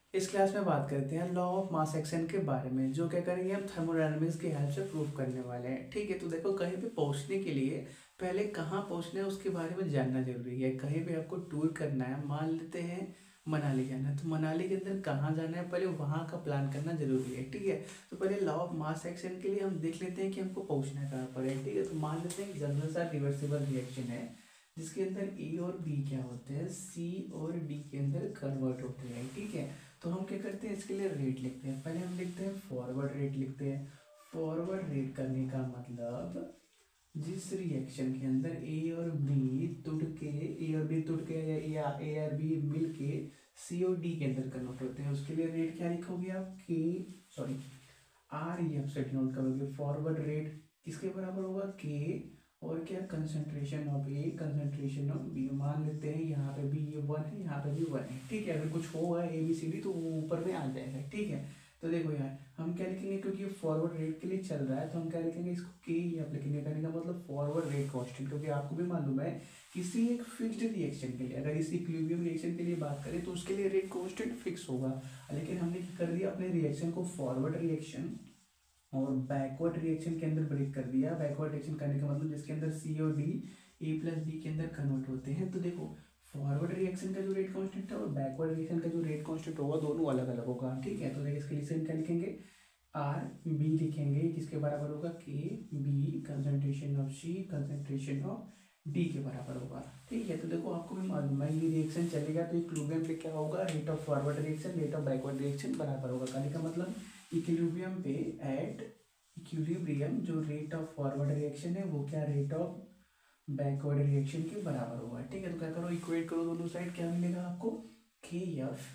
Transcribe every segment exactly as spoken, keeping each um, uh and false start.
इस क्लास में बात करते हैं लॉ ऑफ मास एक्शन के बारे में, जो क्या करेंगे हम थर्मोडायनामिक्स की हेल्प से प्रूव करने वाले हैं। ठीक है, तो देखो कहीं पे पहुंचने के लिए पहले कहाँ पहुंचना है उसके बारे में जानना जरूरी है। कहीं पे आपको टूर करना है, मान लेते हैं मनाली जाना है, तो मनाली के अंदर कहाँ जाना है पहले वहाँ का प्लान करना जरूरी है। ठीक है, तो पहले लॉ ऑफ मास एक्शन के लिए हम देख लेते हैं कि हमको पहुँचना कहाँ पर है। ठीक है, तो मान लेते हैं जनरल सा रिवर्सिबल रिएक्शन है जिसके अंदर ए और बी क्या होते हैं, सी और डी के अंदर कन्वर्ट होते हैं। ठीक है, तो हम क्या करते हैं इसके लिए रेट लिखते हैं। पहले हम लिखते हैं फॉरवर्ड रेट लिखते हैं। फॉरवर्ड रेट करने का मतलब जिस रिएक्शन के अंदर ए और बी तुड़ के ए और बी तुड़ के या ए और बी मिल के सी और डी के अंदर कन्वर्ट होते हैं, उसके लिए रेट क्या लिखोगे आप, K sorry R E F से डिनोट करोगे। फॉरवर्ड रेट किसके बराबर होगा, के और क्या, concentration of A concentration of B. मान लेते हैं यहाँ पे बी वन है, यहाँ पे भी वन है। ठीक है, अगर कुछ होगा ए बी सी डी तो वो ऊपर में आ जाएगा। ठीक है, तो देखो यार हम क्या लिखेंगे, क्योंकि ये फॉरवर्ड रेट के लिए चल रहा है तो हम क्या लिखेंगे, इसको के ही आप लिखेंगे। कहने का मतलब फॉरवर्ड रेट कांस्टेंट, क्योंकि आपको भी मालूम है किसी एक फिक्स्ड रिएक्शन के लिए, अगर इस इक्विलिब्रियम रिएक्शन के लिए बात करें तो उसके लिए रेट कांस्टेंट फिक्स होगा। लेकिन हमने क्या कर दिया, अपने रिएक्शन को फॉरवर्ड रिएक्शन और बैकवर्ड रिएक्शन के अंदर ब्रेक कर दिया। बैकवर्ड रिएक्शन करने का मतलब जिसके अंदर सी और डी ए प्लस बी के अंदर कन्वर्ट होते हैं। तो देखो फॉरवर्ड रिएक्शन का जो रेट कांस्टेंट है और बैकवर्ड रिएक्शन का जो रेट कांस्टेंट होगा दोनों अलग अलग होगा। ठीक है, तो देखिए इसके लिए क्या लिखेंगे, आर बी लिखेंगे, किसके बराबर होगा, K B concentration of C concentration of D के बराबर होगा। ठीक है, तो देखो आपको भी मालूम है ये रिएक्शन चलेगा तो इक्विलिब्रियम पे क्या होगा, rate of forward reaction rate of backward reaction बराबर होगा। कहने का मतलब इक्विलिब्रियम पे एट इक्विलिब्रियम जो रेट ऑफ फॉरवर्ड रिएक्शन है वो क्या, रेट ऑफ बैकवर्ड रिएक्शन के बराबर होगा। ठीक है, तो क्या करो, इक्वेट करो दोनों साइड, क्या मिलेगा आपको, K F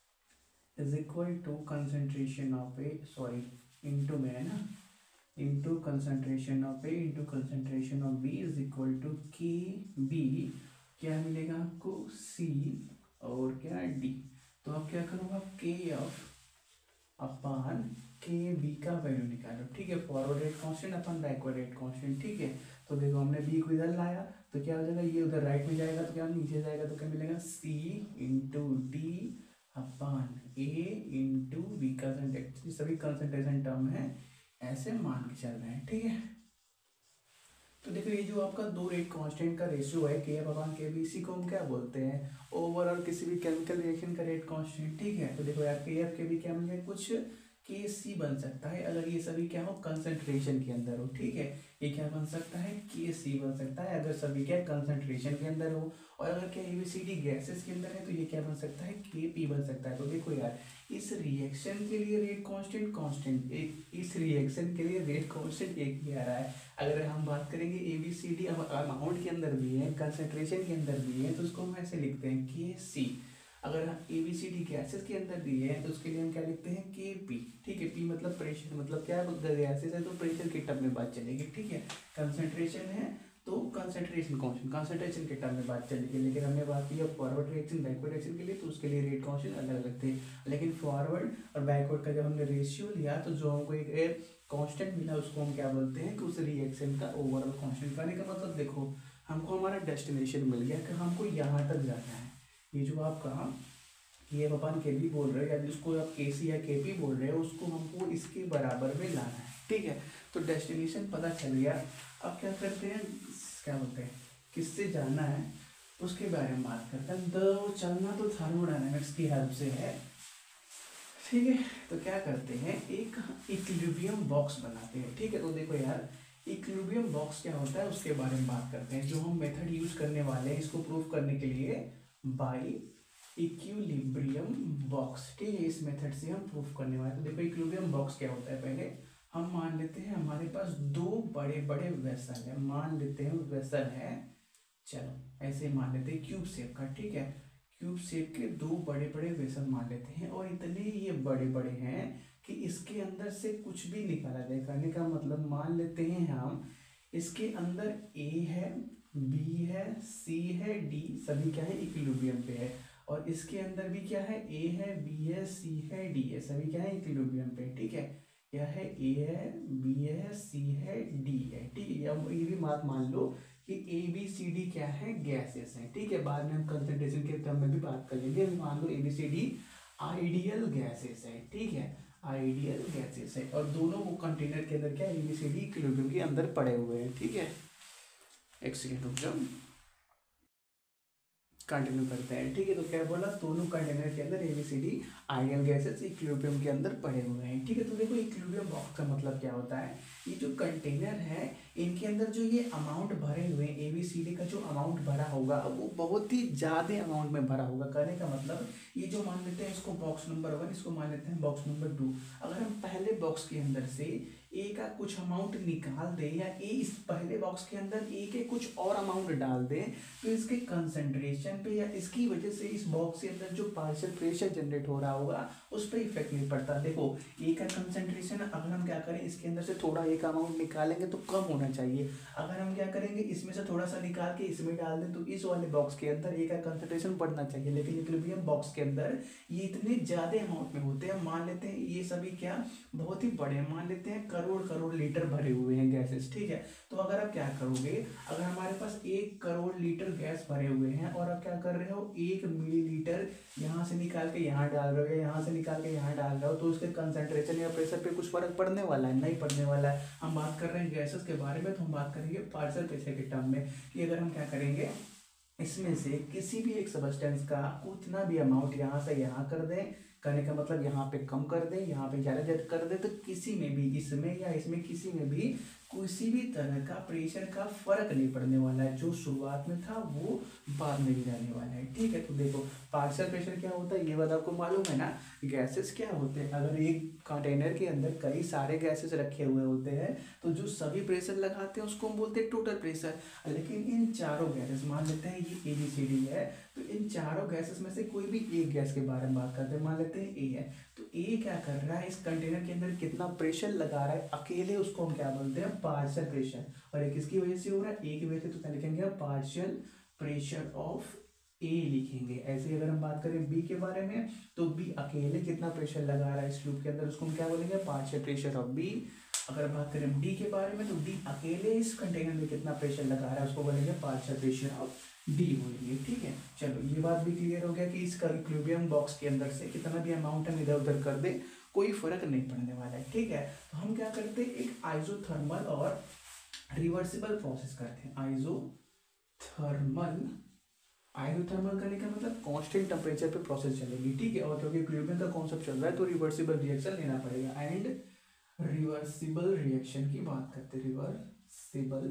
is equal to concentration of A sorry into में है ना, into concentration of A into concentration of B is equal to K B, क्या मिलेगा आपको, सी और क्या, डी। तो आप क्या करो, आप के एफ अपान के बी का वैल्यू निकालो। ठीक है, forward rate constant upon backward rate constant. ठीक है, तो देखो हमने बी को इधर लाया तो क्या हो जाएगा, ये उधर राइट में जाएगा तो क्या नीचे जाएगा, तो क्या मिलेगा, C into D upon A into B. Concentration सभी कंसंट्रेशन टर्म है, ऐसे मान के चल रहे हैं। ठीक है, तो देखो ये जो आपका दो रेट कांस्टेंट का रेशियो है के एफ अपान के बी, इसी को हम क्या बोलते हैं, ओवरऑल किसी भी केमिकल रिएक्शन का रेट कांस्टेंट। ठीक है, तो देखो यार के एफ के बी क्या मिल जाए, कुछ के सी बन सकता है अगर ये सभी क्या हो, कंसंट्रेशन के अंदर हो। ठीक है, ये क्या बन सकता है, के सी बन सकता है अगर सभी क्या कंसंट्रेशन के अंदर हो। और अगर क्या एबीसीडी गैसेस के अंदर है तो ये क्या बन सकता है, के पी बन सकता है। तो देखो यार इस रिएक्शन के लिए रेट कांस्टेंट कांस्टेंट एक, इस रिएक्शन के लिए रेट कांस्टेंट एक ही आ रहा है। अगर हम बात करेंगे A B C D amount के अंदर भी है, कंसंट्रेशन के अंदर भी है, तो उसको हम ऐसे लिखते हैं के सी। अगर हम A B C D gases के अंदर दिए हैं तो उसके लिए हम क्या लिखते हैं, के पी। ठीक है, पी मतलब प्रेशर, मतलब क्या है, गैसेस है तो प्रेशर के टर्म में बात चलेगी। ठीक है, कंसंट्रेशन है तो कंसंट्रेशन कांस्टेंट कंसंट्रेशन के टर्म में बात चलेगी। लेकिन हमने बात की फॉरवर्ड रिएक्शन बैकवर्ड रिएक्शन के लिए तो उसके लिए रेट कांस्टेंट अलग अलग थे। लेकिन फॉरवर्ड और बैकवर्ड का जब हमने रेशियो लिया तो जो हमको एक कांस्टेंट मिला उसको हम क्या बोलते हैं कि उस रिएक्शन का ओवरऑल कांस्टेंट। कहने का मतलब देखो हमको हमारा डेस्टिनेशन मिल गया कि हमको यहाँ तक जाना है। ये जो आपका के एफ अपान के बी बोल रहे हो या जिसको आप के सी या के पी बोल रहे हो उसको हमको इसके बराबर में लाना है। ठीक है, तो डेस्टिनेशन पता चल गया। अब क्या करते हैं, क्या बोलते हैं, किससे जाना है उसके बारे में बात करते हैं। तो चलना तो थर्मोडायनामिक्स की हेल्प से है। ठीक है, तो क्या करते हैं, एक इक्विलिब्रियम बॉक्स बनाते हैं। ठीक है, तो देखो यार इक्विलिब्रियम बॉक्स क्या होता है उसके बारे में बात करते हैं। जो हम मेथड यूज करने वाले हैं इसको प्रूव करने के लिए बाय इक्विलिब्रियम बॉक्स। ठीक है, इस मेथड से हम प्रूफ करने वाले। तो देखो इक्विलिब्रियम बॉक्स क्या होता है, पहले हम मान लेते हैं हमारे पास दो बड़े बड़े वेसल है। मान लेते हैं वेसल है, चलो ऐसे मान लेते हैं क्यूब शेप का। ठीक है, क्यूब शेप के दो बड़े बड़े वेसल मान लेते हैं और इतने ये बड़े बड़े हैं कि इसके अंदर से कुछ भी निकाला जाए। कहने का मतलब मान लेते हैं हम इसके अंदर ए है, बी है, सी है, डी सभी क्या है, इक्विलिब्रियम पे है। और इसके अंदर भी क्या है, ए है, बी है, सी है, डी है, सभी क्या है, इक्विलिब्रियम पे। ठीक है, क्या है, ए है, बी है, सी है, डी है। ठीक है, अब ये भी बात मान लो कि ए बी सी डी क्या है, गैसेस है। ठीक है, बाद में हम कंसंट्रेशन के टर्म में भी बात कर लेंगे। मान लो A B C D ideal gases है, ठीक है, आइडियल गैसेस है, और दोनों वो कंटेनर के अंदर क्या एबीसीडी इक्विलिब्रियम के अंदर पड़े हुए हैं, ठीक है। एक सेकेंड रुक जाओ, कंटिन्यू करते हैं, ठीक है। तो क्या बोला, दोनों कंटेनर के अंदर एबीसीडी आइडियल गैसेस इक्विलिब्रियम के अंदर पड़े हुए हैं, ठीक है। तो देखो इक्विलिब्रियम बॉक्स का मतलब क्या होता है, ये जो कंटेनर है इनके अंदर जो ये अमाउंट भरे हुए हैं एबीसीडी का जो अमाउंट भरा होगा वो बहुत ही ज़्यादा अमाउंट में भरा होगा। कहने का मतलब ये जो मान लेते हैं इसको बॉक्स नंबर वन, इसको मान लेते हैं बॉक्स नंबर टू। अगर हम पहले बॉक्स के अंदर से ए का कुछ अमाउंट निकाल दें या ए इस पहले बॉक्स के अंदर ए के कुछ और अमाउंट डाल दें तो इसके कंसंट्रेशन पे या इसकी वजह से इस बॉक्स के अंदर जो पार्शियल प्रेशर जनरेट हो रहा होगा उस पर इफेक्ट नहीं पड़ता। देखो ए का कंसंट्रेशन अगर हम क्या करें इसके अंदर से थोड़ा ए का अमाउंट निकालेंगे तो कम होना चाहिए। अगर हम क्या करेंगे इसमें से थोड़ा सा निकाल के इसमें डाल दें तो इस वाले बॉक्स के अंदर ए का कंसंट्रेशन बढ़ना चाहिए। लेकिन इक्विलिब्रियम बॉक्स के अंदर ये इतने ज़्यादा अमाउंट में होते हैं, मान लेते हैं ये सभी क्या बहुत ही बड़े, मान लेते हैं करोड़ करोड़ लीटर भरे हुए हैं गैसेस, ठीक है। तो अगर आप क्या करोगे, अगर हमारे पास एक करोड़ लीटर गैस भरे हुए हैं और आप क्या कर रहे हो एक मिलीलीटर यहाँ से निकाल के यहाँ डाल रहे हो या यहाँ से निकाल के यहाँ डाल रहे हो तो उसके कंसंट्रेशन या प्रेशर पे कुछ फर्क पड़ने वाला है? नहीं पड़ने वाला है। हम बात कर रहे हैं गैसेस के बारे में तो हम बात करेंगे पार्शियल प्रेशर के टर्म में कि अगर हम क्या करेंगे इसमें से किसी भी एक सब्सटेंस का उतना भी अमाउंट यहाँ से यहाँ कर दें, करने का मतलब यहाँ पे कम कर दें, यहाँ पे ज़्यादा ज़्यादा कर दें, तो किसी में भी इसमें या इसमें किसी में भी किसी भी तरह का प्रेशर का फर्क नहीं पड़ने वाला है। जो शुरुआत में था वो बाद में भी जाने वाला है, ठीक है। तो देखो पार्शियल प्रेशर क्या होता है ये बात आपको मालूम है ना। गैसेस क्या होते हैं, अगर एक कंटेनर के अंदर कई सारे गैसेस रखे हुए होते हैं तो जो सभी प्रेशर लगाते हैं उसको हम बोलते हैं टोटल प्रेशर। लेकिन इन चारों गैसेस, मान लेते हैं ये ए बी सी डी है, तो इन चारों गैसेस में से कोई भी एक गैस के बारे में बात करते हैं, मान लेते हैं ए है। तो ए क्या कर रहा है इस कंटेनर के अंदर कितना प्रेशर लगा रहा है अकेले, उसको हम क्या बोलते हैं पार्शियल प्रेशर। और ये किसकी वजह से हो रहा है, ए की वजह से, तो क्या लिखेंगे पार्शियल प्रेशर ऑफ ए लिखेंगे। ऐसे अगर हम बात करें बी के बारे में तो बी अकेले कितना प्रेशर लगा रहा है इस ट्यूब के अंदर उसको हम क्या बोलेंगे पार्शियल प्रेशर ऑफ बी। अगर बात करें डी के बारे में तो डी अकेले इस कंटेनर में कितना प्रेशर लगा रहा है उसको बोलेंगे पार्शियल प्रेशर ऑफ डी बोलेंगे, ठीक है। चलो ये बात भी क्लियर हो गया कि इस इक्विलिब्रियम बॉक्स के अंदर से कितना भी अमाउंट हम इधर उधर कर दे कोई फर्क नहीं पड़ने वाला है, ठीक है। तो हम क्या करते हैं एक आइसोथर्मल और रिवर्सिबल प्रोसेस करते हैं। आइसोथर्मल आइसोथर्मल करने का मतलब कांस्टेंट टेम्परेचर पे प्रोसेस चलेगी, ठीक है। और क्योंकि इक्विलिब्रियम का कॉन्सेप्ट चल रहा है तो रिवर्सिबल रिएक्शन लेना पड़ेगा। एंड रिवर्सिबल रिएक्शन की बात करते हैं, रिवर्सिबल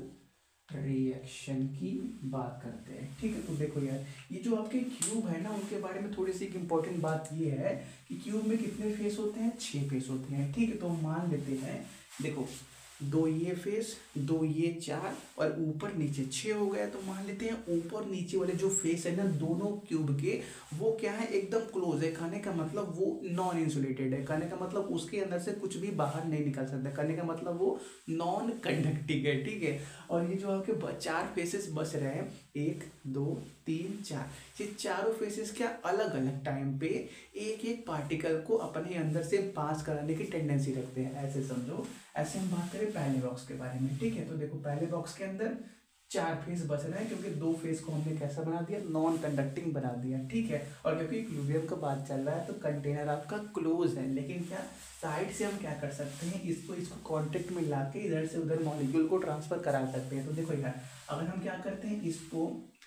रिएक्शन की बात करते हैं, ठीक है। तो देखो यार ये जो आपके क्यूब है ना उनके बारे में थोड़ी सी एक इम्पोर्टेंट बात ये है कि क्यूब में कितने फेस होते हैं, छह फेस होते हैं, ठीक है। तो मान लेते हैं देखो दो ये फेस दो ये चार और ऊपर नीचे छः हो गया। तो मान लेते हैं ऊपर नीचे वाले जो फेस है ना दोनों क्यूब के वो क्या है एकदम क्लोज है। कहने का मतलब वो नॉन इंसुलेटेड है, कहने का मतलब उसके अंदर से कुछ भी बाहर नहीं निकल सकता, कहने का मतलब वो नॉन कंडक्टिंग है, ठीक है। और ये जो आपके चार फेसेस बच रहे हैं एक दो तीन चार, ये चारों फेसेस क्या अलग अलग टाइम पे एक एक पार्टिकल को अपने अंदर से पास कराने की टेंडेंसी रखते हैं, ऐसे समझो। ऐसे हम बात करें पहले बॉक्स के बारे में, ठीक है। तो देखो पहले बॉक्स के अंदर चार फेस बच रहे हैं क्योंकि दो फेस को हमने कैसा बना दिया नॉन कंडक्टिंग बना दिया, ठीक है। और क्योंकि इक्विलिब्रियम का बात चल रहा है तो कंटेनर आपका क्लोज है, लेकिन क्या साइड से हम क्या कर सकते हैं इसको इसको कांटेक्ट में ला के इधर से उधर मॉलिक्यूल को ट्रांसफर करा सकते हैं। तो देखो यार अगर हम क्या करते हैं इसको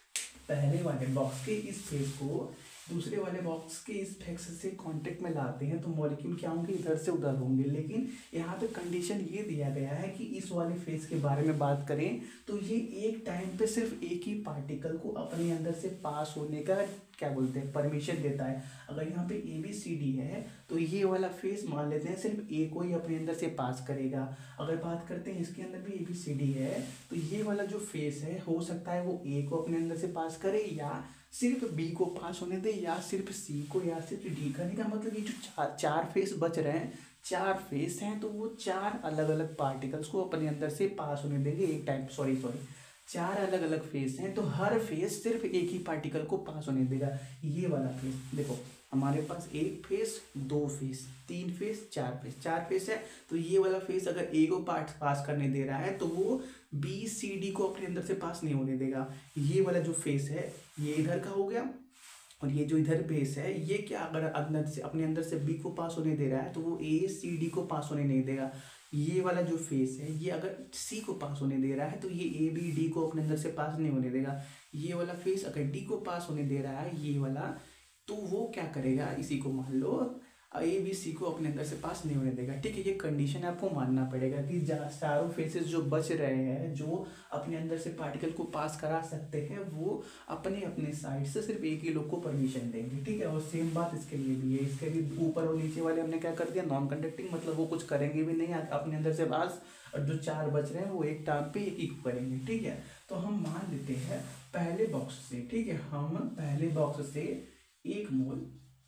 पहले वाले बॉक्स के इस फेस को दूसरे वाले बॉक्स के इस फेस से कांटेक्ट में लाते हैं तो मॉलिक्यूल क्या होंगे इधर से उधर होंगे। लेकिन यहाँ पे कंडीशन ये दिया गया है कि इस वाले फेस के बारे में बात करें तो ये एक टाइम पे सिर्फ एक ही पार्टिकल को अपने अंदर से पास होने का क्या बोलते हैं परमिशन देता है। अगर यहाँ पे ए बी सी डी है तो ये वाला फेस मान लेते हैं सिर्फ ए को ही अपने अंदर से पास करेगा। अगर बात करते हैं इसके अंदर भी ए बी सी डी है तो ये वाला जो फेस है हो सकता है वो ए को अपने अंदर से पास करे या सिर्फ बी को पास होने दे या सिर्फ सी को या सिर्फ डी। करने का मतलब ये जो चार चार फेस बच रहे हैं चार फेस हैं तो वो चार अलग अलग पार्टिकल्स को अपने अंदर से पास होने देंगे एक टाइम सॉरी सॉरी चार अलग अलग फेस हैं तो हर फेस सिर्फ एक ही पार्टिकल को पास होने देगा। ये वाला फेस देखो हमारे पास एक फेस दो फेस तीन फेस चार फेस चार फेस है तो ये वाला फेस अगर ए को पार्ट पास करने दे रहा है तो वो बी सी डी को अपने अंदर से पास नहीं होने देगा। ये वाला जो फेस है ये इधर का हो गया और ये जो इधर बेस है ये क्या, अगर अंदर से अपने अंदर से बी को पास होने दे रहा है तो वो ए सी डी को पास होने नहीं देगा। ये वाला जो फेस है ये अगर सी को पास होने दे रहा है तो ये ए बी डी को अपने अंदर से पास नहीं होने देगा। ये वाला फेस अगर डी को पास होने दे रहा है ये वाला, तो वो क्या करेगा, इसी को मान लो ए बी सी को अपने अंदर से पास नहीं होने देगा। ठीक है, ये कंडीशन आपको मानना पड़ेगा कि चारों फेसेस जो बच रहे हैं जो अपने अंदर से पार्टिकल को पास करा सकते हैं वो अपने अपने साइड से सिर्फ एक ही लोग को परमिशन देंगे। ठीक है, और सेम बात इसके लिए भी है। इसके भी ऊपर और नीचे वाले हमने क्या कर दिया, नॉन कंडक्टिंग, मतलब वो कुछ करेंगे भी नहीं अपने अंदर से पास, और जो चार बच रहे हैं वो एक टाइम पे एक ही करेंगे। ठीक है, तो हम मान लेते हैं पहले बॉक्स से, ठीक है, हम पहले बॉक्स से एक मोल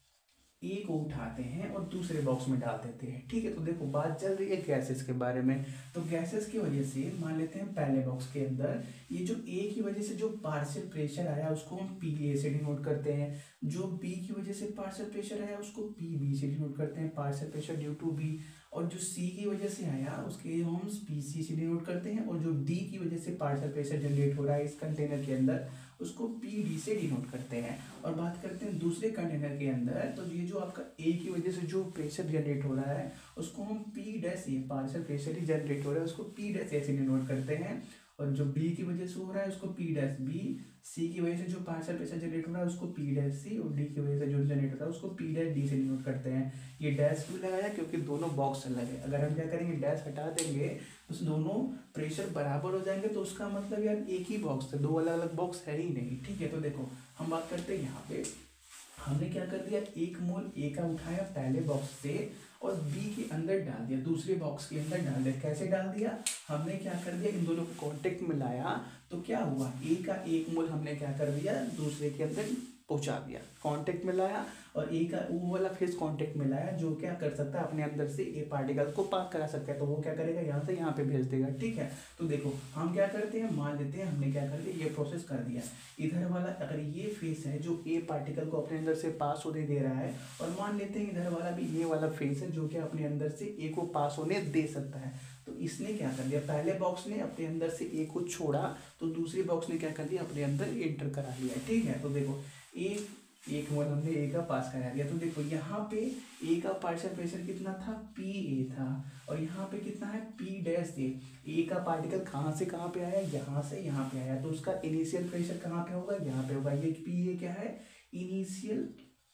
ए को उठाते हैं और दूसरे बॉक्स में डाल देते हैं। ठीक है, तो देखो बात चल रही है गैसेस के बारे में। तो गैसेस की वजह से मान लेते हैं पहले बॉक्स के अंदर ये जो ए की वजह से जो पार्शियल प्रेशर आया उसको हम पी ए से डिनोट करते हैं, जो बी की वजह से पार्शियल प्रेशर आया उसको पी बी से डिनोट करते हैं, partial pressure due to B, और जो सी की वजह से आया उसके हम पी सी से डिनोट करते हैं, और जो डी की वजह से पार्शियल प्रेशर जनरेट हो रहा है इस कंटेनर के अंदर उसको पी डी से डिनोट करते हैं। और बात करते हैं दूसरे कंटेनर के अंदर, तो ये जो आपका ए की वजह से जो प्रेशर जनरेट हो रहा है उसको हम P dash A, partial pressure ही जनरेट हो रहा है उसको पी डैश ए से डिनोट करते हैं, और जो बी की वजह से हो रहा है उसको पी डैश बी, सी की वजह से जो पार्शियल प्रेशर जनरेट हो रहा है उसको पी डैश सी, और डी की वजह से जो जनरेट हो रहा है उसको पी डैश डी से डिनोट करते हैं। ये डैश क्यों लगाया, क्योंकि दोनों बॉक्स अलग है। अगर हम क्या करेंगे डैश हटा देंगे तो दोनों प्रेशर बराबर हो जाएंगे, तो उसका मतलब यार एक ही बॉक्स है, दो अलग अलग बॉक्स है ही नहीं। ठीक है, तो देखो हम बात करते हैं यहाँ पे हमने क्या कर दिया, एक मोल ए का उठाया पहले बॉक्स से और बी के अंदर डाल दिया, दूसरे बॉक्स के अंदर डाल दिया। कैसे डाल दिया, हमने क्या कर दिया, इन दोनों को कांटेक्ट में लाया तो क्या हुआ, ए का एक मोल हमने क्या कर दिया दूसरे के अंदर पहुंचा दिया, कांटेक्ट में लाया, और ए का वो वाला फेस कांटेक्ट में लाया जो क्या कर सकता है अपने अंदर से ए पार्टिकल को पास करा सकता है, तो वो क्या करेगा यहाँ से यहाँ पे भेज देगा। ठीक है, तो देखो हम क्या करते हैं, मान लेते हैं हमने क्या कर दिया, ये प्रोसेस कर दिया, इधर वाला अगर ये फेस है जो ए पार्टिकल को अपने अंदर से पास होने दे रहा है, और मान लेते हैं इधर वाला भी ये वाला फेस है जो कि अपने अंदर से ए को पास होने दे सकता है, तो इसने क्या कर दिया, पहले बॉक्स ने अपने अंदर से ए को छोड़ा तो दूसरे बॉक्स ने क्या कर दिया अपने अंदर एंटर करा लिया। ठीक है, तो देखो ए एक मोल हमने ए का पास करा दिया, तो देखो यहाँ पे ए का पार्शियल प्रेशर कितना था, पी ए था, और यहाँ पे कितना है, पी डैश ए। ए का पार्टिकल कहाँ से कहाँ पे आया, यहाँ से यहाँ पे आया, तो उसका इनिशियल प्रेशर कहाँ पे होगा, यहाँ पे होगा। ये पी ए क्या है, इनिशियल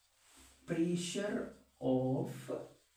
प्रेशर ऑफ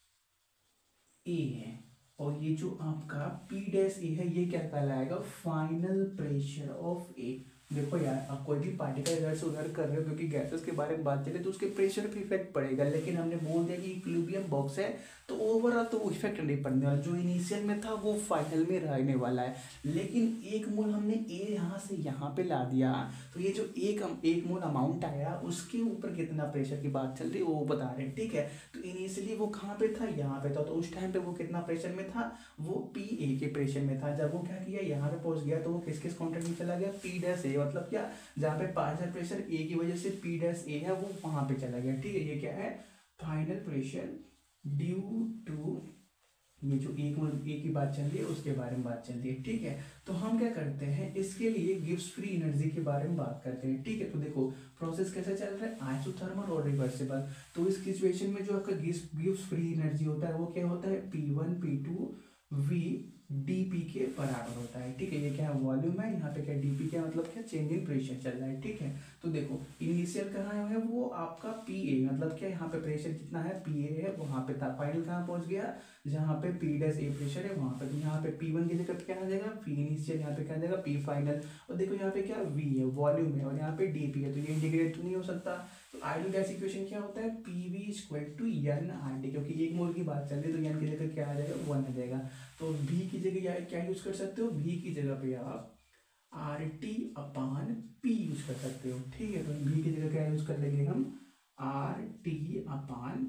ए है, और ये जो आपका पी डैश ए है ये क्या कहलाएगा, फाइनल प्रेशर ऑफ ए। देखो यार आप कोई भी पार्टिकल इधर से उधर कर रहे हो, क्योंकि गैसेस के बारे में बात चले तो उसके प्रेशर पे इफेक्ट पड़ेगा, लेकिन हमने बोल दिया कि इक्विलिब्रियम बॉक्स है तो ओवरऑल तो वो इफेक्ट नहीं पड़ने वाला, जो इनिशियल में था वो फाइनल में रहने वाला है। लेकिन एक मोल हमने ए यहाँ से यहाँ पे ला दिया, तो ये जो एक एक मोल अमाउंट आया उसके ऊपर कितना प्रेशर की बात चल रही है वो बता रहे हैं। ठीक है, तो इनिशियली वो कहाँ पे था, यहाँ पे था, तो उस टाइम पे वो कितना प्रेशर में था, वो पी ए के प्रेशर में था। जब वो क्या किया यहाँ पे पहुंच गया तो वो किस किस कॉन्टेक्ट में चला गया, पी डैश ए, मतलब क्या, जहाँ पे पार्शियल प्रेशर ए की वजह से पी डैश ए है वो वहां पे चला गया। ठीक है, ये क्या है, फाइनल प्रेशर ड्यू टू, ये जो एक एक की बात चल रही है उसके बारे में बात चल रही है। ठीक है, तो हम क्या करते हैं इसके लिए गिब्स फ्री एनर्जी के बारे में बात करते हैं। ठीक है, तो देखो प्रोसेस कैसे चल रहा है, आइसोथर्मल और रिवर्सिबल। तो इस सिचुएशन में जो आपका गिब्स गिब्स फ्री एनर्जी होता है वो क्या होता है, P one P two V D P के बराबर होता है। ठीक है, ये क्या है, वॉल्यूम है, यहाँ पे क्या डी पी क्या मतलब क्या, चेंज इन प्रेशर चल रहा है। ठीक है, तो देखो इनिशियल कहाँ है वो आपका पी ए, मतलब क्या यहाँ पे प्रेशर कितना है, पी ए है, वहाँ पे था। फाइनल कहाँ पहुँच गया, जहाँ पे पी डैश ए प्रेशर है वहाँ पे, तो यहाँ पे पी वन की जगह पे क्या आ जाएगा, पी इनिशियल, यहाँ पे क्या आ जाएगा पी फाइनल, और देखो यहाँ पे क्या वी है, वॉल्यूम है, और यहाँ पे डी पी है, तो ये इंटीग्रेट तो नहीं हो सकता। तो आइडियल गैस इक्वेशन क्या होता है, P V equal to N R D, क्योंकि एक मोल की बात चल रही है तो एन की जगह क्या आ जाएगा, वन आ जाएगा। तो v की जगह क्या यूज कर सकते हो, v की जगह पे आप R T upon P use कर सकते हो। ठीक है, तो v की जगह क्या यूज कर लेंगे हम, आर टी अपान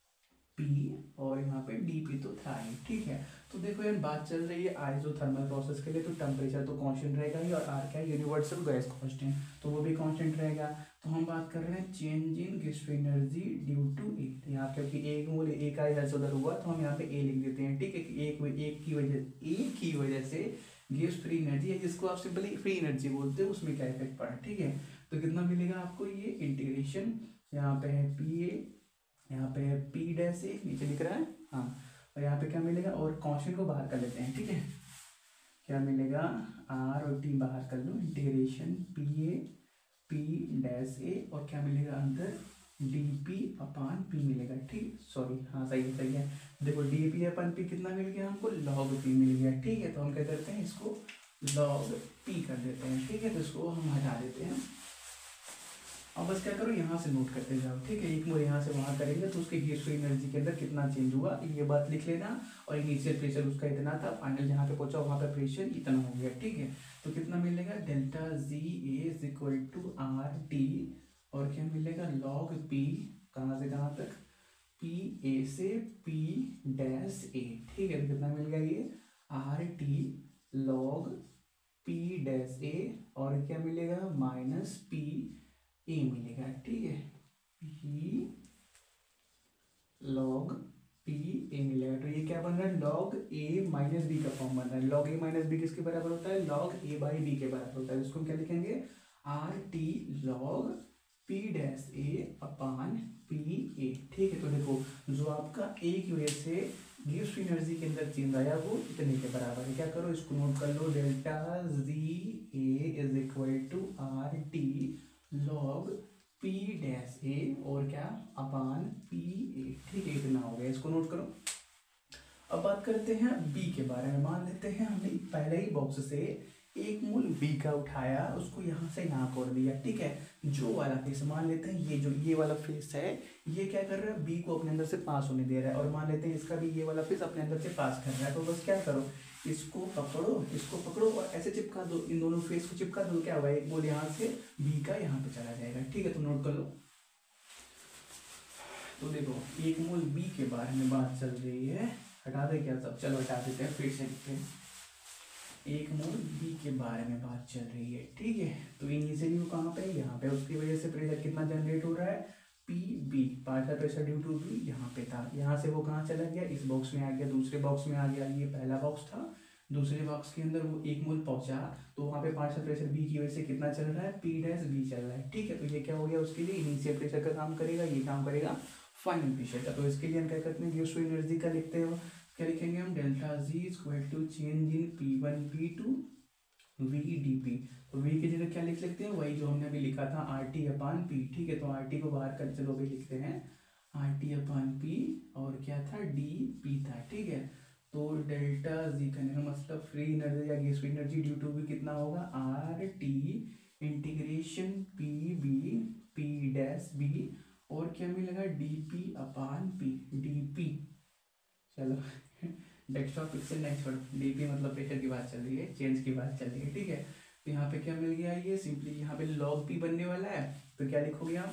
पी, और यहाँ पे डी पी तो था ही। ठीक है, तो देखो यार बात चल रही है आइसोथर्मल प्रोसेस के लिए, तो टेम्परेचर तो कांस्टेंट रहेगा ही, और आर क्या है, यूनिवर्सल गैस कांस्टेंट, तो वो भी कांस्टेंट रहेगा। तो हम बात कर रहे हैं change in Gibbs energy due to A, यहाँ क्योंकि एक मोल ए का इधर से उधर हुआ तो हम यहाँ पे ए लिख देते हैं। ठीक है, कि एक एक की वजह ए की वजह से गिब्स फ्री एनर्जी है, जिसको आप सिंपली फ्री एनर्जी बोलते हो, उसमें क्या इफेक्ट पड़ा। ठीक है, तो कितना मिलेगा आपको, ये इंटीग्रेशन यहाँ पे है पी ए, यहाँ पे है पी डैश ए, नीचे लिख रहा है हाँ, और यहाँ पे क्या मिलेगा, और कॉन्स्टेंट को बाहर कर लेते हैं, ठीक है। क्या मिलेगा, आर और टी बाहर कर लो, integration P A P dash A, और क्या मिलेगा अंदर, डी पी अपान पी मिलेगा, ठीक, सॉरी हाँ सही है सही है। देखो डी पी अपन पी कितना मिल गया हमको, लॉग पी मिल गया, ठीक है। तो हम क्या करते हैं, इसको लॉग पी कर देते हैं, ठीक है। तो इसको हम हटा देते हैं। अब बस क्या करो, यहाँ से नोट करते जाओ, ठीक है। एक मोर यहाँ से वहाँ करेंगे तो उसके हीट फ्री एनर्जी के अंदर कितना चेंज हुआ ये बात लिख लेना, और इनिशियल प्रेशर उसका इतना था, फाइनल जहाँ पे पहुंचा वहाँ पे प्रेशर इतना हो गया, ठीक है। तो कितना मिलेगा, delta G A is equal to R T, और क्या मिलेगा, लॉग पी, कहाँ से कहाँ तक, पी ए से पी डैश ए, ठीक है। तो कितना मिल गया ये, R T log P dash A, और क्या मिलेगा, माइनस पी ए मिलेगा, ठीक है। पी लॉग पी ए मिलेगा, तो ये क्या बन रहा है, लॉग ए माइनस बी का फॉर्म बन रहा है। लॉग ए माइनस बी किसके बराबर होता है, लॉग ए बाई बी के बराबर होता है। इसको हम क्या लिखेंगे, R T log P dash A upon P A, ठीक है। तो देखो जो आपका ए की वजह से गिव्स एनर्जी के अंदर चेंज आया वो इतने के बराबर है। क्या करो, इसको नोट कर लो, delta G A is equal to R T log P dash A, और क्या, अपान पी ए, ठीक है। इतना हो गया, इसको नोट करो। अब बात करते हैं बी के बारे में। मान लेते हैं हमने पहले ही बॉक्स से एक मूल बी का उठाया, उसको यहाँ से यहाँ कोड दिया, ठीक है। जो वाला फेस मान लेते हैं, ये जो ये वाला फेस है, ये क्या कर रहा है, बी को अपने अंदर से पास होने दे रहा है, और मान लेते हैं इसका भी ये वाला फेस अपने अंदर से पास कर रहा है। तो बस क्या करो, इसको पकड़ो, इसको पकड़ो और ऐसे चिपका दो, इन दोनों फेस को चिपका दो, क्या हुआ, एक बोल यहाँ से बी का यहाँ पे चला जाएगा, ठीक है। तो नोट कर लो। तो देखो एक मूल बी के बारे में बात चल रही है, हटा दे क्या सब, चलो हटा देते हैं, फिर से लिखते हैं। एक मोल बी के बारे में बात चल रही है, ठीक है। तो इनिशियली वो कहाँ पे है, यहाँ पे, उसकी वजह से प्रेशर कितना जनरेट हो रहा है, P B, partial pressure due to B यहाँ पे था, यहाँ से वो कहाँ चला गया, इस बॉक्स में आ गया, दूसरे बॉक्स में आ गया, ये पहला बॉक्स था, दूसरे बॉक्स के अंदर वो एक मोल पहुंचा, तो वहाँ पे पार्शियल प्रेशर बी की वजह से कितना चल रहा है, पी डैश बी चल रहा है, ठीक है। तो ये क्या हो गया, उसके लिए इनिशियल प्रेशर का काम करेगा, ये काम करेगा फाइनल प्रेशर का। तो इसके लिए हम क्या करते हैं, गिव्स एनर्जी का लिखते हो, क्या लिखेंगे हम, delta G equal to change in P one P two V D P. तो वी की जगह क्या लिख सकते हैं, वही जो हमने अभी लिखा था, आर टी अपान पी, ठीक है। तो आर टी को बाहर कर, चलो अभी लिखते हैं, आर टी अपान पी, और क्या था, डी पी था, ठीक है। तो डेल्टा जी करने का मतलब फ्री एनर्जी या gas energy due to B कितना होगा, R T integration P B P dash B, और क्या मिलेगा, D P upon P, D P, चलो desktop pixel next word, DP मतलब प्रेशर की बात चल रही है, चेंज की बात चल रही है, ठीक है। तो यहाँ पे क्या मिल गया, ये सिंपली यहाँ पे लॉग पी बनने वाला है, तो क्या लिखोगे आप,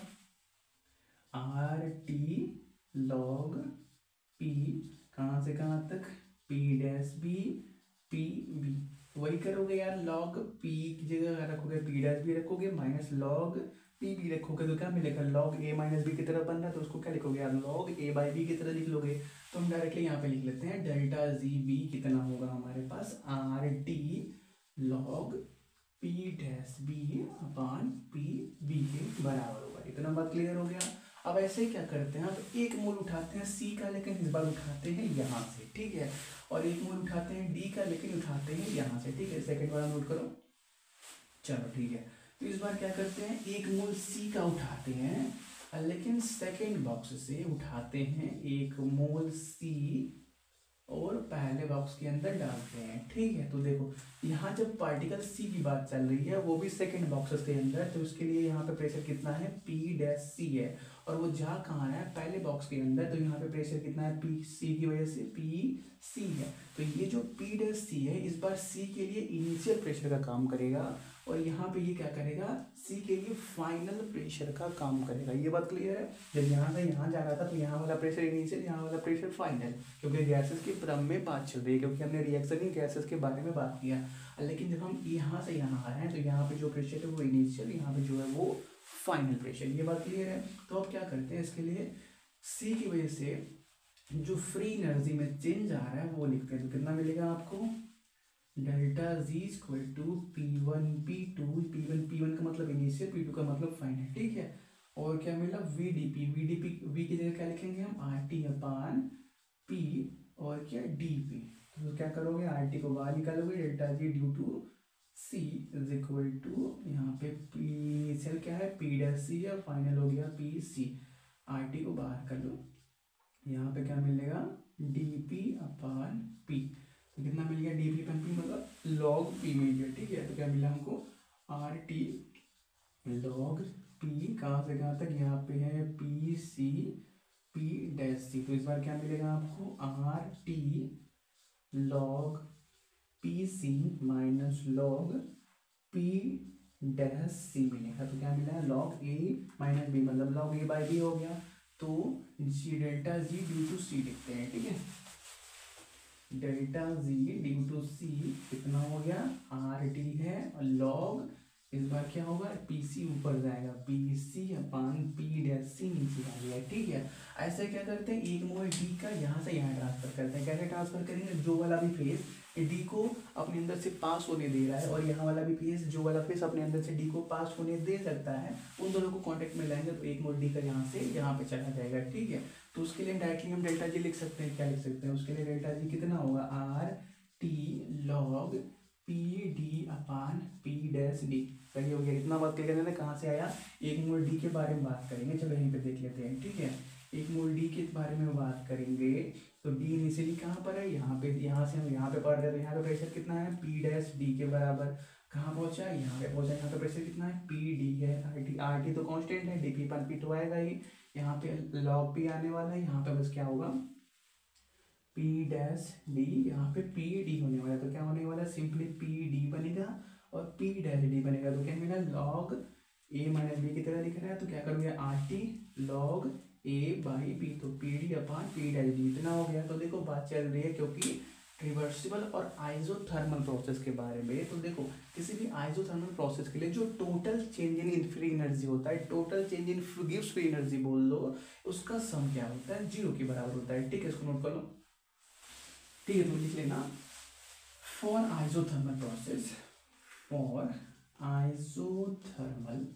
आर टी लॉग पी, कहाँ से कहाँ तक, P dash B P B, वही करोगे यार, लॉग पी की जगह रखोगे पी डैश बी रखोगे, माइनस लॉग पी बी रखोगे, तो क्या मिलेगा, लॉग ए माइनस बी की तरह बन रहा है, तो उसको क्या लिखोगे यार, लॉग ए बाई बी की तरह लिख लोगे। तो हम डायरेक्टली यहाँ पे लिख लेते हैं, डेल्टा जी बी कितना होगा हमारे पास, R T log P dash B upon P B के बराबर होगा। इतना बात क्लियर हो गया। अब ऐसे ही क्या करते हैं, अब एक मोल उठाते हैं सी का, लेकिन इस बार उठाते हैं यहाँ से, ठीक है, और एक मोल उठाते हैं डी का, लेकिन उठाते हैं यहाँ से, ठीक है। सेकंड वाला नोट करो, चलो ठीक है। तो इस बार क्या करते हैं, एक मोल सी का उठाते हैं, लेकिन सेकेंड बॉक्स से उठाते हैं एक मोल सी, और पहले बॉक्स के अंदर डालते हैं, ठीक है। तो देखो यहाँ जब पार्टिकल सी की बात चल रही है, वो भी सेकंड बॉक्स के अंदर, तो उसके लिए यहाँ पे प्रेशर कितना है, पी डैश सी है, और वो जा कहाँ है, पहले बॉक्स के अंदर, तो यहाँ पे प्रेशर कितना है, पी सी की वजह से पी सी है। तो ये जो पी डैश सी है, इस बार सी के लिए इनिशियल प्रेशर का काम करेगा, और यहाँ पे ये क्या करेगा, सी के लिए फाइनल प्रेशर का काम करेगा। ये बात क्लियर है। जब यहाँ से यहाँ जा रहा था, तो यहाँ वाला प्रेशर इनिशियल, यहाँ वाला प्रेशर फाइनल, क्योंकि गैसेस के क्रम में बात चल रही है, क्योंकि हमने रिएक्शन इन गैसेस के बारे में बात किया। लेकिन जब हम यहाँ से यहाँ आ रहे हैं, तो यहाँ पे जो प्रेशर है वो इनिशियल, यहाँ पे जो है वो फाइनल प्रेशर। ये बात क्लियर है। तो अब क्या करते हैं, इसके लिए सी की वजह से जो फ्री एनर्जी में चेंज आ रहा है वो लिखते हैं। तो कितना मिलेगा आपको, delta G equal to P one P two, P one P one का मतलब इनिशियल, पी टू का मतलब फाइनल, ठीक है। और क्या मिला, V D P. V D P, V की जगह क्या लिखेंगे हम, आर टी अपान पी, और क्या डी पी। तो क्या करोगे, आर टी को बाहर निकालोगे, delta G due to C is equal to, यहाँ पे पी इनिशियल क्या है, पी डैश सी है, फाइनल हो गया पी सी। आर टी को बाहर कर लो, यहाँ पे क्या मिलेगा, डी पी अपान पी। तो कितना मिल गया, डी पी अपन पी मतलब लॉग पी मिल गया। ठीक है, तो क्या मिला हमको, आर टी लॉग पी, कहाँ से कहाँ तक, यहाँ पे है P C P dash C. तो इस बार क्या मिलेगा आपको, R T log P C minus log P dash C मिलेगा। तो क्या मिला, लॉग ए माइनस बी मतलब लॉग ए बाई बी हो गया। तो G delta G due to C लिखते हैं। ठीक है, delta G due to C कितना हो गया, आर टी है, और लॉग इस बार क्या होगा, पी सी ऊपर जाएगा, P C upon P dash C नीचे आ गया। ठीक है, ऐसे क्या करते हैं, एक मोल डी का यहाँ से यहाँ ट्रांसफर करते हैं। कैसे ट्रांसफर करेंगे, जो वाला भी फेस डी को अपने अंदर से पास होने दे रहा है, और यहाँ वाला भी फेस, जो वाला फेस अपने अंदर से डी को पास होने दे सकता है, उन दोनों को कॉन्टेक्ट में लाएंगे तो एक मोल डी का यहाँ से यहाँ पे चला जाएगा। ठीक है, तो उसके लिए डायरेक्टली हम डेल्टा जी लिख सकते हैं। क्या लिख सकते हैं उसके लिए, डेल्टा जी कितना होगा, R T log P D upon P dash D. सही हो गया, इतना बात क्लियर करना, कहाँ से आया, एक मोल डी के बारे में बात करेंगे। चलो यहीं पे देख लेते हैं। ठीक है, एक मोल डी के बारे में बात करेंगे। तो डी इनिशियली कहाँ पर है, यहाँ पे, यहाँ से हम यहाँ पे पढ़ रहे थे, यहाँ पे प्रेशर कितना है, पी डैश डी के बराबर। कहाँ पहुंचा है, यहाँ पे पहुंचा। यहाँ पे प्रेशर कितना है, पी डी है, आर टी, आर टी तो कांस्टेंट है, डी पी पर पी तो आएगा ही। यहाँ पे लॉग पी आने वाला है, यहाँ पे बस क्या होगा, पी डैश डी, यहाँ पे पी डी होने वाला है। तो क्या होने वाला है, सिंपली पी डी बनेगा और पी डैश डी बनेगा। तो क्या मिला, लॉग ए माइनस बी की तरह लिख रहा है। तो क्या करोगे, R T log A by B, तो P D upon P dash D इतना हो गया। तो देखो बात चल रही है क्योंकि रिवर्सिबल और आइसोथर्मल प्रोसेस के बारे में। तो देखो किसी भी आइसोथर्मल प्रोसेस के लिए जो total change in free energy होता है, टोटल चेंज इन गिव्स फ्री एनर्जी बोल दो, उसका सम क्या होता है, जीरो के बराबर होता है। ठीक है, इसको नोट कर लो। ठीक है, तो लिख लेना, for isothermal process, for isothermal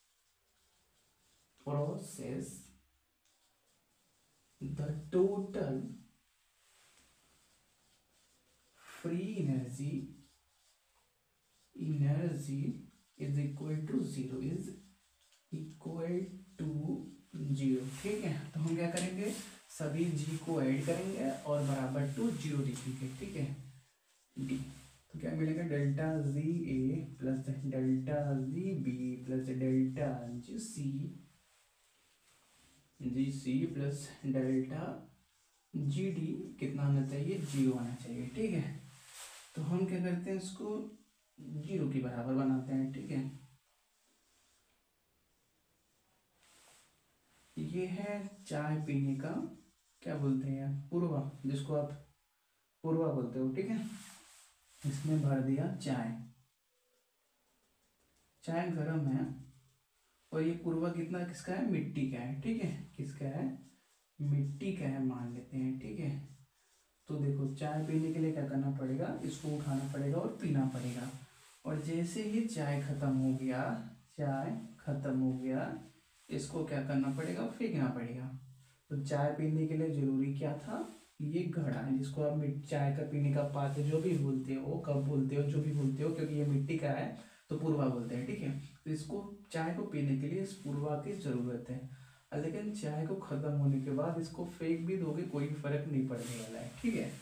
process the total free energy energy is equal to zero, is equal to zero. ठीक है, तो हम क्या करेंगे, सभी जी को ऐड करेंगे और बराबर टू जीरो लिखेंगे। ठीक है, डी, तो क्या मिलेगा, delta G A plus delta G B plus delta G C, G C plus delta G D कितना आना चाहिए, जीरो आना चाहिए। ठीक है, तो हम क्या करते हैं, इसको जीरो के बराबर बनाते हैं। ठीक है, ये है चाय पीने का, क्या बोलते हैं, पूर्वा, जिसको आप पूर्वा बोलते हो। ठीक है, इसमें भर दिया चाय, चाय गर्म है, और ये पूर्वा कितना किसका है, मिट्टी का है। ठीक है, किसका है, मिट्टी का है मान लेते हैं। ठीक है, तो देखो चाय पीने के लिए क्या करना पड़ेगा, इसको उठाना पड़ेगा और पीना पड़ेगा। और जैसे ही चाय खत्म हो गया, चाय खत्म हो गया, इसको क्या करना पड़ेगा, फेंकना पड़ेगा। तो चाय पीने के लिए जरूरी क्या था, ये घड़ा है, जिसको आप चाय का पीने का पात्र जो भी बोलते हो, कप बोलते हो, जो भी बोलते हो, क्योंकि ये मिट्टी का है तो पूर्वा बोलते हैं। ठीक है, तो इसको चाय को पीने के लिए इस पूर्वा की जरूरत है, लेकिन चाय को खत्म होने के बाद इसको फेंक भी दोगे कोई फर्क नहीं पड़ने वाला है। ठीक है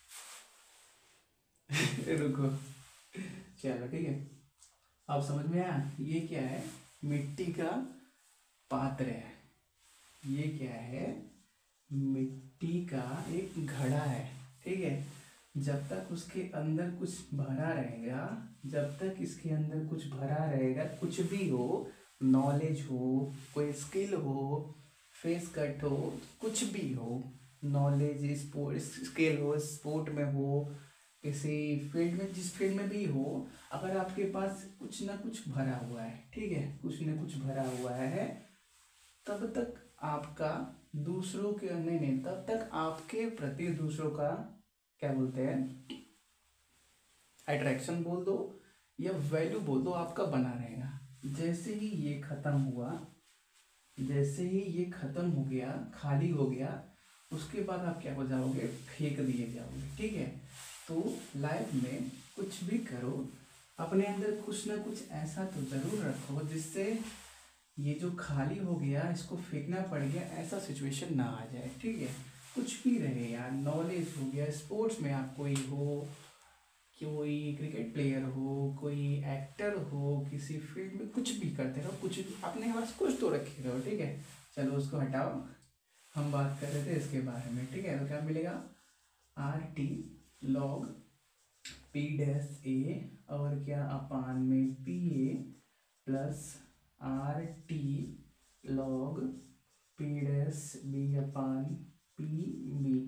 रुको, चलो ठीक है, अब समझ में आया, ये क्या है, मिट्टी का पात्र है, ये क्या है, मिट्टी का एक घड़ा है। ठीक है, जब तक उसके अंदर कुछ भरा रहेगा, जब तक इसके अंदर कुछ भरा रहेगा, कुछ भी हो, नॉलेज हो, कोई स्किल हो, फेस कट हो, कुछ भी हो, नॉलेज स्पोर्ट स्किल हो, स्पोर्ट में हो, किसी फील्ड में, जिस फील्ड में भी हो, अगर आपके पास कुछ ना कुछ भरा हुआ है, ठीक है, कुछ ना कुछ भरा हुआ है, तब तक आपका दूसरों के, नहीं नहीं तब तक आपके प्रति दूसरों का क्या बोलते हैं, अट्रैक्शन बोल दो या वैल्यू बोल दो, आपका बना रहेगा। जैसे ही ये खत्म हुआ, जैसे ही ये खत्म हो गया, खाली हो गया, उसके बाद आप क्या हो जाओगे, फेंक दिए जाओगे। ठीक है, तो लाइफ में कुछ भी करो, अपने अंदर कुछ ना कुछ ऐसा तो ज़रूर रखो जिससे ये जो खाली हो गया इसको फेंकना पड़ गया ऐसा सिचुएशन ना आ जाए। ठीक है, कुछ भी रहे यार, नॉलेज हो गया, स्पोर्ट्स में आप कोई हो, कोई क्रिकेट प्लेयर हो, कोई एक्टर हो, किसी फील्ड में कुछ भी करते रहो, कुछ भी अपने पास कुछ तो रखे रहो। ठीक है, चलो उसको हटाओ, हम बात कर रहे थे इसके बारे में। ठीक है, तो क्या मिलेगा, R T log P dash A और क्या अपान में P A plus R T log P dash B upon P B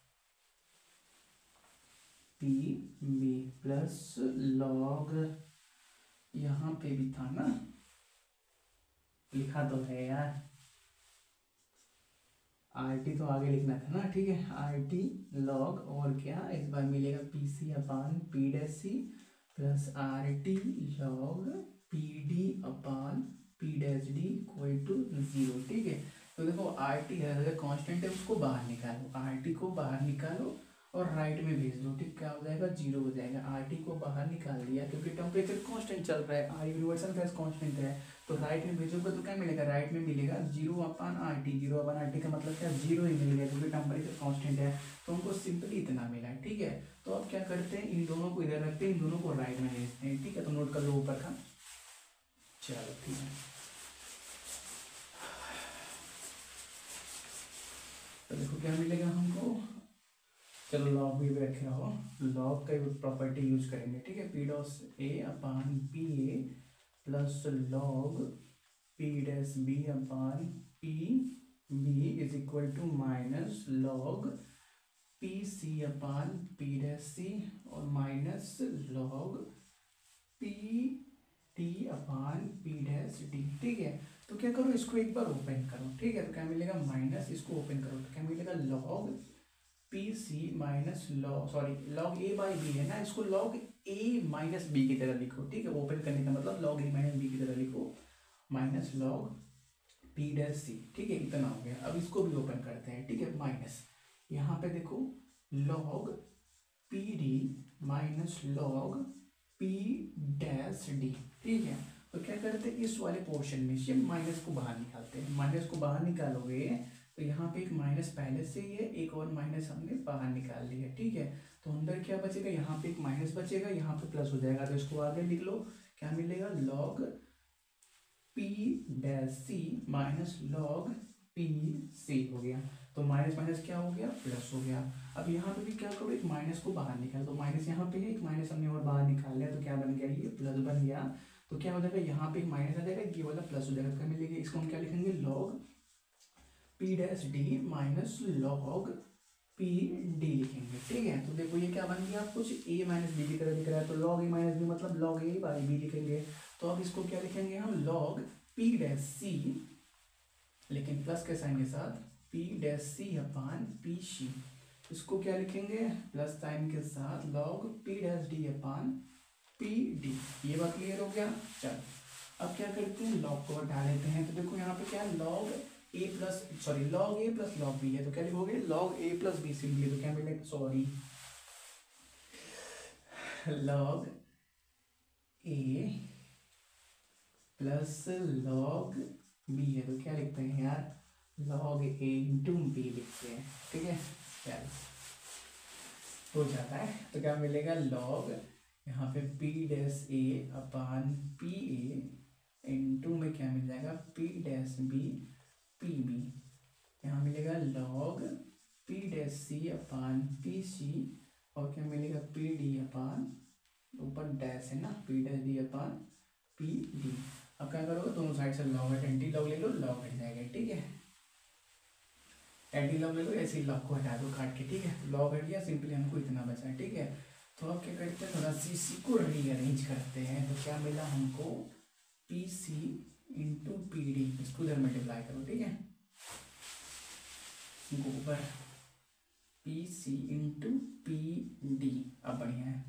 P B plus log, यहाँ पे भी था ना, लिखा तो है यार, आर टी तो आगे लिखना था ना। ठीक है, आर टी लॉग और क्या इस बार मिलेगा P C upon P dash C plus R T log P D upon P dash D equal to zero. ठीक है, तो देखो आर टी है कांस्टेंट है, उसको बाहर निकालो, आर टी को बाहर निकालो और राइट में भेज दो। ठीक, क्या हो जाएगा, जीरो हो जाएगा। आर टी को बाहर निकाल दिया क्योंकि टेम्परेचर कांस्टेंट चल रहा है, आर यूनिवर्सल गैस कांस्टेंट है, तो राइट में भेजोगे तो क्या मिलेगा, राइट में मिलेगा zero upon R T. Zero upon R T का मतलब क्या, जीरो ही मिलेगा क्योंकि टेम्परेचर कांस्टेंट है, तो हमको सिंपली इतना मिला है। ठीक है, तो अब क्या करते हैं, इन दोनों को इधर रखते हैं, इन दोनों को राइट में भेजते हैं। ठीक है, तो नोट कर लो ऊपर का। चलो ठीक है, तो देखो क्या मिलेगा हमको, चलो लॉग भी रखे हो, लॉग का प्रॉपर्टी यूज करेंगे। ठीक है, P dash A upon P A plus log P dash B upon P B is equal to minus log P C upon P dash C और minus log P T upon P dash D. ठीक है, तो क्या करो, इसको एक बार open करो। ठीक है, तो क्या मिलेगा, माइनस, इसको ओपन करो तो क्या मिलेगा, log P C minus log, sorry log A by B है ना, इसको लॉग ए माइनस बी की तरह लिखो। ठीक है, ओपन करने का मतलब लॉग ए माइनस बी की तरह लिखो, minus log P dash C. ठीक है, इतना हो गया। अब इसको भी ओपन करते हैं। ठीक है, माइनस, यहाँ पे देखो log P D minus log P dash D. ठीक है, तो क्या करते हैं, इस वाले पोर्शन में से माइनस को बाहर निकालते हैं। माइनस को बाहर निकालोगे तो यहाँ पे एक माइनस पहले से ही है, एक और माइनस हमने बाहर निकाल लिया। ठीक है, तो अंदर क्या बचेगा, यहाँ पे एक माइनस बचेगा, यहाँ पे प्लस हो जाएगा, तो इसको आगे लिख लो, क्या मिलेगा, log P dash C minus log P C हो गया, तो माइनस माइनस क्या हो गया, प्लस हो गया। अब यहाँ पे भी क्या करो, एक माइनस को बाहर निकाल, तो माइनस यहाँ पे है, एक माइनस हमने और बाहर निकाल लिया, तो क्या बन गया, ये प्लस बन गया। तो क्या हो जाएगा, यहाँ पे एक माइनस आ जाएगा, ये वाला प्लस हो जाएगा, तो क्या मिलेगा, इसको हम क्या लिखेंगे, log P dash D minus log P D लिखेंगे। ठीक है, तो देखो ये क्या बन गया, कुछ ए माइनस बी की तरह दिख रहा है, तो लॉग ए माइनस बी मतलब लॉग ए बाई बी लिखेंगे। तो अब इसको क्या लिखेंगे हम, लॉग पी डैश सी, लेकिन प्लस के साइन के साथ, P dash C upon P C, इसको क्या लिखेंगे, प्लस साइन के साथ log P dash D upon P D. ये बात क्लियर हो गया। चल अब क्या करते हैं, लॉग को हटा लेते हैं। तो देखो यहाँ पे क्या है, log A plus sorry log A plus log B है, तो क्या लिखोगे, log A plus B simply है, तो क्या मिलेगा, sorry log A plus log B है, तो क्या लिखते हैं यार, लॉग ए इंटू बी लिखते हैं। ठीक है, चल हो जाता है, तो क्या मिलेगा, लॉग यहाँ पे P dash A upon P A into में क्या मिल जाएगा, P dash B P B, यहाँ मिलेगा log P dash C upon P C और क्या मिलेगा, पी डी अपान, ऊपर डैश है ना, P dash D upon P D. अब क्या करोगे, दोनों साइड से लॉग है, एंटी लॉग ले लो, लॉग हट जाएगा। ठीक है, एंटी लॉग ले लो, ऐसे लॉग को हटा दो काट के। ठीक है, लॉग हट गया, सिंपली हमको इतना बचा है। ठीक है, तो अब क्या करते हैं, थोड़ा सी सी को रीअरेंज करते हैं, तो क्या मिला हमको, P C into P D, इसको इधर मल्टीप्लाई करो। ठीक है, गोबर P C into P D, अब बढ़िया है,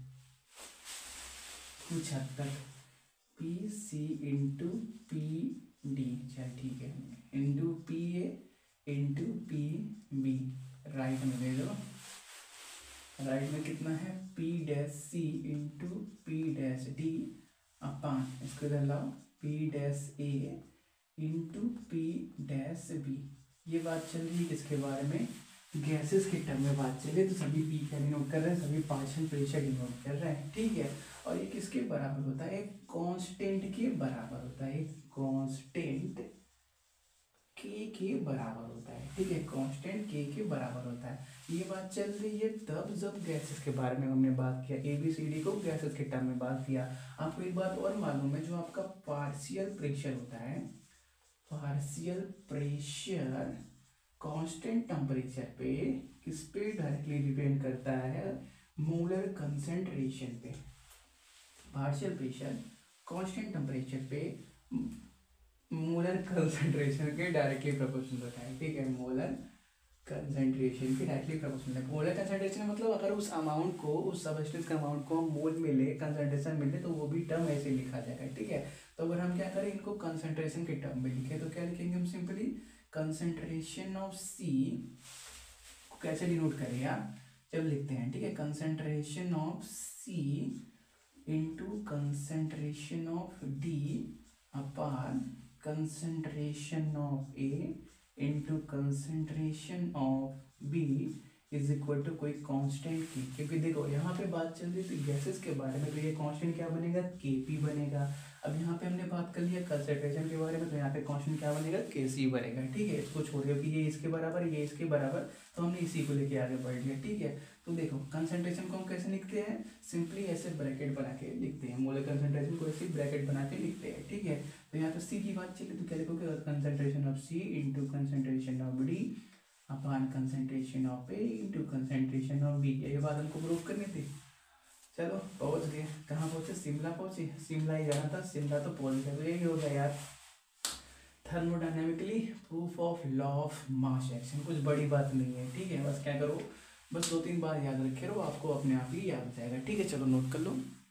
कुछ हद तक P C into P D. चल ठीक है, into P A into P B, right में ले लो, राइट में कितना है P dash C into P dash D upon इसको इधर लाओ P dash A into P dash B. ये बात चल रही है किसके बारे में, गैसेस के टर्म में बात चले, तो सभी पी का डिनोट कर रहे हैं, सभी पार्शियल प्रेशर डिनोट कर रहे हैं, ठीक है। और ये किसके बराबर होता है, एक कांस्टेंट के बराबर होता है, एक कांस्टेंट के के बराबर होता है, ठीक है, कांस्टेंट के के बराबर होता है। ये बात चल रही है तब जब गैसेस के बारे में हमने बात किया, ए बी सी डी को गैसेस के टर्म में बात किया। आपको एक बात और मालूम है, जो आपका पार्शियल प्रेशर होता है, पार्शियल प्रेशर कांस्टेंट टेम्परेचर पे किस पे डायरेक्टली डिपेंड करता है, मोलर कंसेंट्रेशन पे। पार्शियल प्रेशर कांस्टेंट टेम्परेचर पे मोलर कंसेंट्रेशन के डायरेक्टली प्रोपोर्शनल होता है, ठीक है, मोलर कंसेंट्रेशन के डायरेक्टली प्रोपोर्शनल है। मोलर कंसेंट्रेशन मतलब अगर उस अमाउंट को, उस सब्सटेंस के अमाउंट को मोल मिले, कंसेंट्रेशन मिले, तो वो भी टर्म ऐसे लिखा जाएगा, ठीक है। तो अगर हम क्या करें, इनको कंसेंट्रेशन के टर्म में लिखे तो क्या लिखेंगे हम, सिंपली कंसेंट्रेशन ऑफ सी को कैसे डिनोट करें यार, जब लिखते हैं, ठीक है, concentration of C into concentration of D upon concentration of A into concentration of B is equal to कोई कांस्टेंट की। क्योंकि देखो यहाँ पे बात चल रही थी गैसेस के बारे में, तो ये कांस्टेंट क्या बनेगा, के पी बनेगा। अब यहाँ पे हमने बात कर लिया कंसेंट्रेशन के बारे में, तो यहाँ पे कांस्टेंट क्या बनेगा, के सी बनेगा, ठीक है। इसको छोड़ दिया कि ये इसके बराबर, ये इसके बराबर, तो हमने इसी को लेके आगे बढ़ लिया, ठीक है। तो देखो कंसेंट्रेशन को हम कैसे लिखते हैं, सिंपली ऐसे ब्रैकेट बना के लिखते हैं, मोलर कंसेंट्रेशन को ऐसे ब्रैकेट बना के लिखते हैं, ठीक है। तो यहाँ पे सी की बात चली तो क्या लिखोगे, concentration of C into concentration of D upon concentration of A into concentration of B. ये बात हमको प्रूव करनी थी। चलो पहुंच गए, कहाँ पहुंचे, शिमला पहुंचे, शिमला ही जाना था, शिमला तो पहुंच गए। तो यही हो गया यार thermodynamically proof of law of mass action, कुछ बड़ी बात नहीं है, ठीक है। बस क्या करो, बस दो तीन बार याद रखे रहो, आपको अपने आप ही याद हो जाएगा, ठीक है। चलो नोट कर लो।